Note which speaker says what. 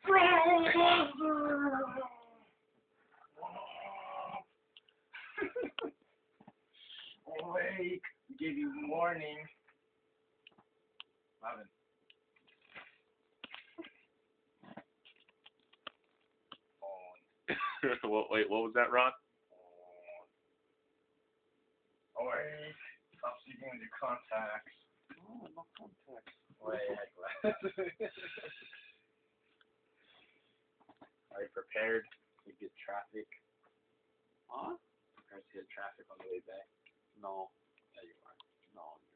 Speaker 1: Awake. Give you warning. 11.
Speaker 2: Wait, what was that, Ron?
Speaker 1: Awake. Stop sleeping with your contacts.
Speaker 2: Oh, no contacts.
Speaker 1: Wait, are you prepared to get traffic?
Speaker 2: Huh?
Speaker 1: Prepared to get traffic on the way back?
Speaker 2: No.
Speaker 1: Yeah, you are.
Speaker 2: No.